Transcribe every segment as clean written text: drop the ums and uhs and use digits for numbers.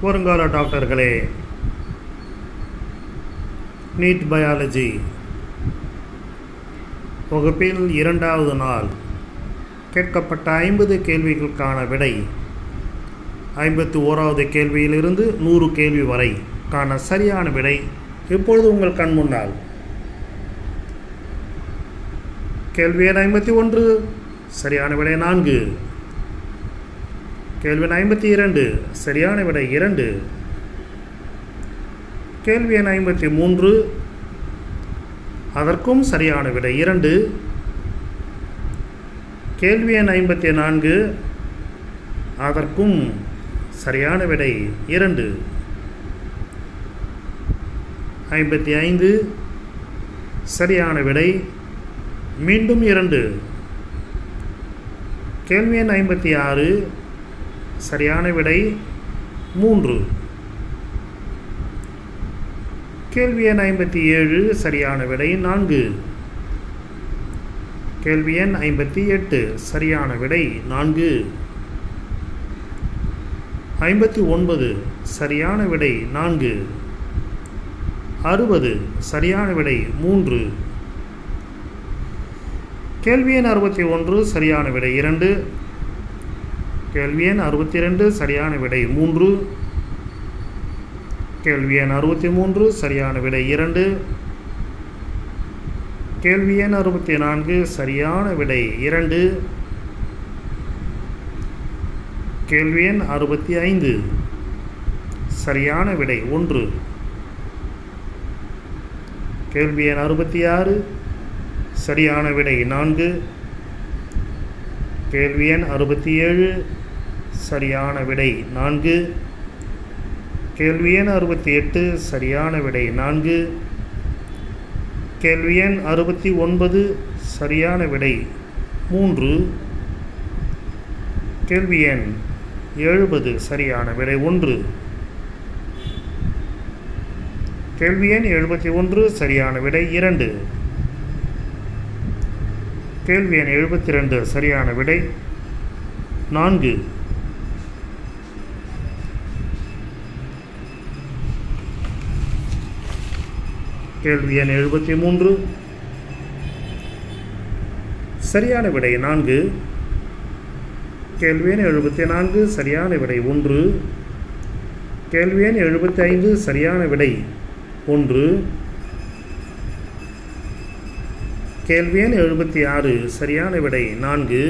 வருங்கால டாக்டர்களே, NEET biology வகுப்பில் 2வது நாள் கேட்கப்பட்ட 50 கேள்விகளுக்கான விடை 51வது கேள்வியிலிருந்து 100 கேள்வி வரை காண சரியான விடை இப்பொழுது உங்கள் கண் முன்னால். கேள்வி எண் 51 சரியான விடை 4. கேள்வி எண் 52 சரியான விடை 2. கேள்வி எண் 53 அதற்கும் சரியான விடை 2. கேள்வி எண் 54 அதற்கும் சரியான விடை 2. 55 சரியான விடை மீண்டும் 2. கேள்வி எண் 56 சரியான விடை 3. கேள்வி எண் 57 சரியான விடை 4. கேள்வி எண் 58 சரியான விடை 4. 59 சரியான விடை 4. 60 சரியான விடை 3. கேள்வி எண் 61 சரியான விடை 2. கேள்வி எண் 62 சரியான விடை 3. கேள்வி எண் 63 சரியான விடை 2. கேள்வி எண் 64 சரியான விடை 2. கேள்வி எண் 65 சரியான விடை 1. கேள்வி எண் 66 சரியான விடை 4. கேள்வி எண் 67 சரியான விடை 4. கேள்வி எண் 68 சரியான விடை 4. கேள்வி எண் 69 சரியான விடை 3. கேள்வி எண் 70 சரியான விடை 1. கேள்வி எண் 71 சரியான விடை 2. கேள்வி எண் 72 சரியான விடை 4. கேள்வி எண் 73 சரியான விடை 4. கேள்வி எண் 74 சரியான விடை 1. கேள்வி எண் 75 சரியான விடை 1. கேள்வி எண் 76 சரியான விடை 4.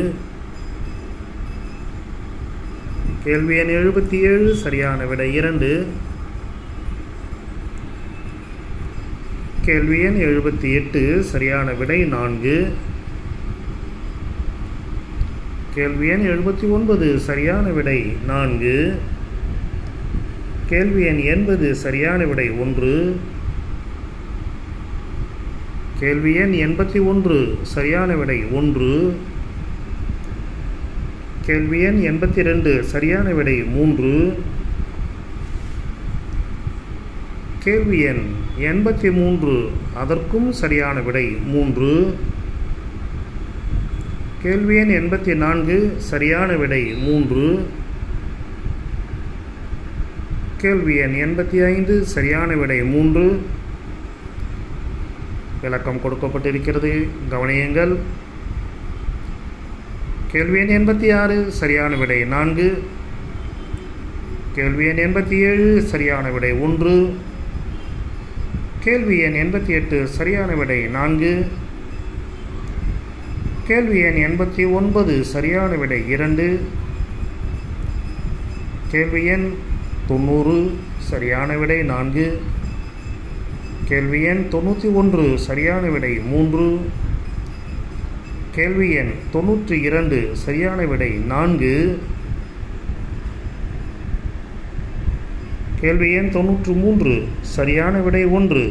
கேள்வி எண் 77 சரியான விடை 2. கேள்வி எண் 78 சரியான விடை 4. கேள்வி எண் 79 சரியான விடை 4. கேள்வி எண் 80 சரியான விடை 1. கேள்வி எண் 81 சரியான விடை 1. கேள்வி எண் 82 சரியான விடை 3. கேள்வி எண் 83 அதற்கும் சரியான விடை 3. கேள்வி எண் 84 சரியான விடை 3. கேள்வி எண் 85 சரியான விடை 3. விளக்கம் கொடுக்கப்பட்டிருக்கிறது, கவனியுங்கள். கேள்வி எண் 86 சரியான விடை 4. கேள்வி எண் 87 சரியான விடை 1. கேள்வி எண் 88 சரியான விடை 4. கேள்வி எண் 89 சரியான விடை 2. கேள்வி எண் 90 சரியான விடை 4. கேள்வி எண் 91 சரியான விடை 3. கேள்வி எண் 92 சரியான விடை 4. கேள்வி எண் 93 சரியான விடை 1.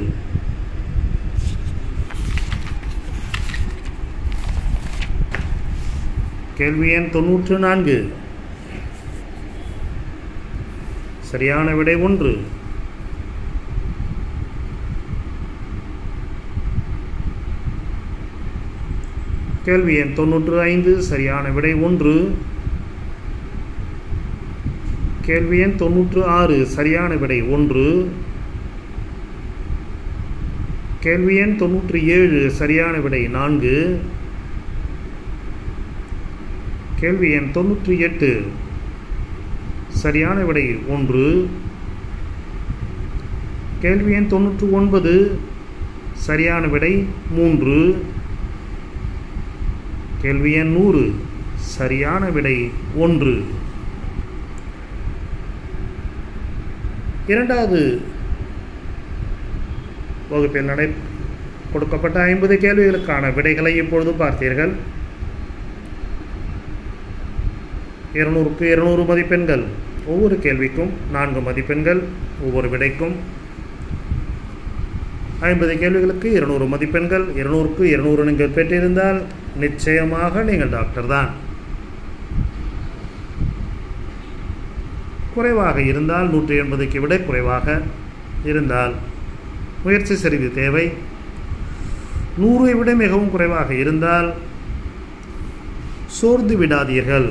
கேள்வி எண் 94 சரியான விடை 1. கேள்வி எண் 95 சரியான விடை 1. கேள்வி எண் 96 சரியான விடை 1. கேள்வி எண் 97 சரியான விடை 4. கேள்வி எண் 98 சரியான விடை 1. கேள்வி எண் 99 சரியான விடை 3. கேள்வி எண் 100 சரியான விடை 1. இரண்டாவது வகுப்பில் கொடுக்கப்பட்ட 50 கேள்விகளுக்கான விடைகளை இப்பொழுது பார்த்தீர்கள். 200க்கு 200 மதிப்பெண்கள். ஒவ்வொரு கேள்விக்கும் 4 மதிப்பெண்கள். ஒவ்வொரு விடைக்கும் 50 கேள்விகளுக்கு 200 மதிப்பெண்கள். 200க்கு 200 நீங்கள் பெற்றிருந்தால் நிச்சயமாக நீங்கள் டாக்டர் தான். குறைவாக இருந்தால் 180க்கு விட குறைவாக இருந்தால் முயற்சி சிறிது தேவை. 100ஐ விட மிகவும் குறைவாக இருந்தால் சோர்ந்து விடாதீர்கள்.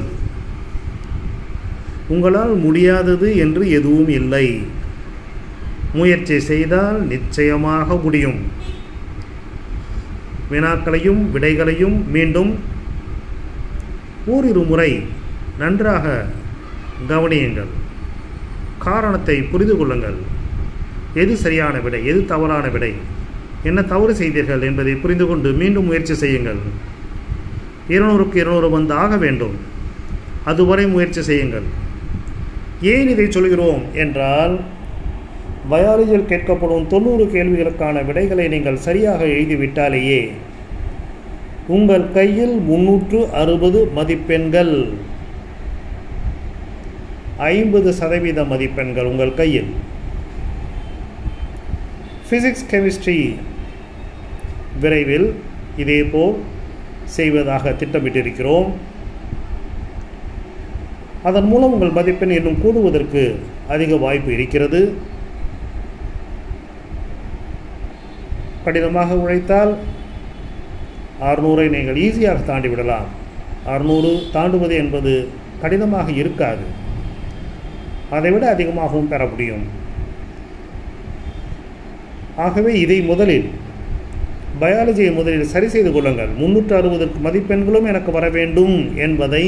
உங்களால் முடியாதது என்று எதுவும் இல்லை. முயற்சி செய்தால் நிச்சயமாக முடியும். வினாக்களையும் விடைகளையும் மீண்டும் ஓரிரு முறை நன்றாக கவனியுங்கள். காரணத்தை புரிந்து கொள்ளுங்கள். எது சரியான விடை, எது தவறான விடை, என்ன தவறு செய்தீர்கள் என்பதை புரிந்து கொண்டு மீண்டும் முயற்சி செய்யுங்கள். 200க்கு 200 வந்து ஆக வேண்டும். அதுவரை முயற்சி செய்யுங்கள். ஏன் இதை சொல்கிறோம் என்றால், பயாலஜியில் கேட்கப்படும் 90 கேள்விகளுக்கான விடைகளை நீங்கள் சரியாக எழுதிவிட்டாலேயே உங்கள் கையில் 360 மதிப்பெண்கள், 50% மதிப்பெண்கள் உங்கள் கையில். ஃபிசிக்ஸ் கெமிஸ்ட்ரி விரைவில் இதேபோல் செய்வதாக திட்டமிட்டிருக்கிறோம். அதன் மூலம் உங்கள் மதிப்பெண் இன்னும் கூடுவதற்கு அதிக வாய்ப்பு இருக்கிறது. கடினமாக உழைத்தால் 600ஐ நீங்கள் ஈஸியாக தாண்டிவிடலாம். 600 தாண்டுவது என்பது கடினமாக இருக்காது. அதைவிட அதிகமாகவும் பெற முடியும். ஆகவே இதை முதலில் பயாலஜியை முதலில் சரி செய்து கொள்ளுங்கள். 360 மதிப்பெண்களும் எனக்கு வர வேண்டும் என்பதை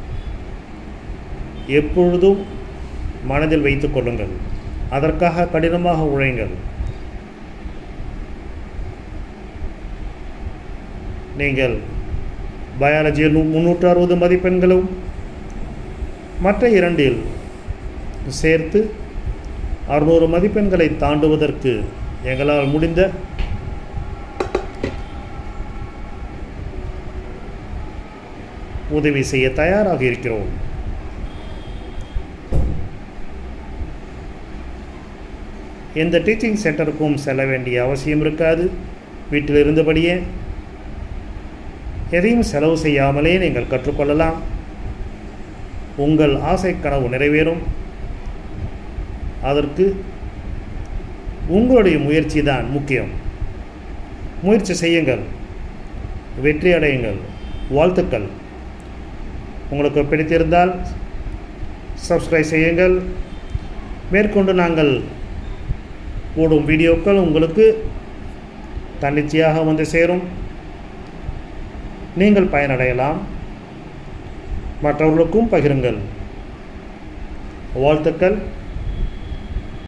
எப்பொழுதும் மனதில் வைத்துக் கொள்ளுங்கள். அதற்காக கடினமாக உழையுங்கள். நீங்கள் பயாலஜியில் 360 மதிப்பெண்களும் மற்ற இரண்டில் சேர்த்து 600 மதிப்பெண்களை தாண்டுவதற்கு எங்களால் முடிந்த உதவி செய்ய தயாராக இருக்கிறோம். எந்த டீச்சிங் சென்டருக்கும் செல்ல வேண்டிய அவசியம் இருக்காது. வீட்டில் இருந்தபடியே எதையும் செலவு செய்யாமலே நீங்கள் கற்றுக்கொள்ளலாம். உங்கள் ஆசை கனவு நிறைவேறும். அதற்கு உங்களுடைய முயற்சி தான் முக்கியம். முயற்சி செய்யுங்கள், வெற்றி அடையுங்கள். வாழ்த்துக்கள். உங்களுக்கு பிடித்திருந்தால் சப்ஸ்கிரைப் செய்யுங்கள். மேற்கொண்டு நாங்கள் போடும் வீடியோக்கள் உங்களுக்கு தன்னிச்சையாக வந்து சேரும். நீங்கள் பயனடையலாம். மற்றவர்களுக்கும் பகிருங்கள். வாழ்த்துக்கள்.